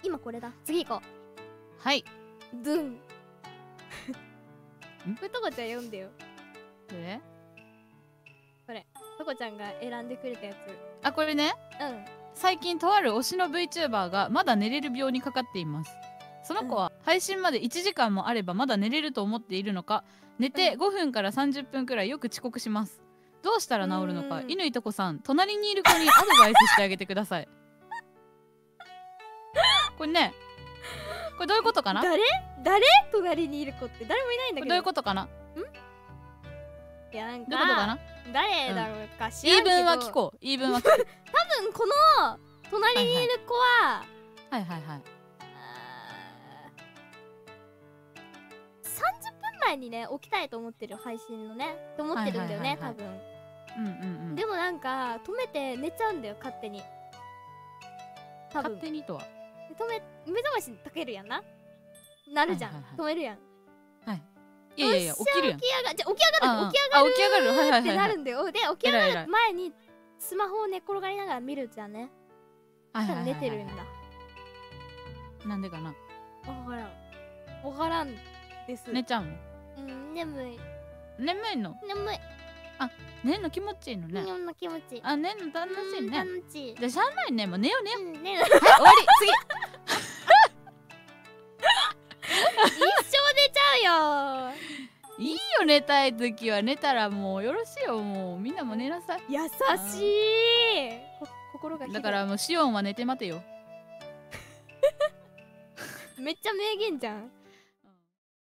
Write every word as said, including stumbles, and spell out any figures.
今これだ。次行こはい。 う。ドゥン。これとこちゃん読んでよ。 でこれとこちゃんが選んでくれたやつ。 あ、これね、 うん最近とある推しの VTuber がまだ寝れる病にかかっています。その子は配信までいちじかんもあればまだ寝れると思っているのか、寝てごふんからさんじゅっぷんくらいよく遅刻します。どうしたら治るのか、乾とこさん、隣にいる子にアドバイスしてあげてください。これね、これどういうことかな。 誰誰隣にいる子って誰もいないんだけど。 どういうことかな。んいやなんかどういうことかな。 誰だろうか知言らんけど、 い分は聞こう。言い分は聞こう。 多分この隣にいる子は、 はいはいはい。 さんじゅっぷんまえにね起きたいと思ってる、配信のねと思ってるんだよね、多分。 うんうんうん。 でもなんか止めて寝ちゃうんだよ、勝手に。多分勝手にとは止め目覚ましかけるやんな、なるじゃん、 はいはいはい止めるやん。 はいいやいやいや、起きるやん。 起き上がじゃ起き上がるあ起き上がるあ起き上がる。はいはいはいってなはい。 るんだよ。で起き上がる前にスマホを寝っ転がりながら見るじゃんね。 はいはいはいはい。 寝てるんだ。 なんでかな。 わからんわからんです。 寝ちゃうの。 うん、眠い眠いの。 眠い。 寝るの気持ちいいのね。 眠いの気持ちいい。 あ、寝るの楽しいね。 楽しい。 じゃあしゃあないね。もう寝よう寝よう。 うん、寝る。 はい、終わり。次。 一生寝ちゃうよ。 いいよ、寝たい時は寝たらもうよろしいよ。もうみんなも寝なさい。 優しい。心がだからもうシオンは寝て待てよ。 めっちゃ名言じゃん。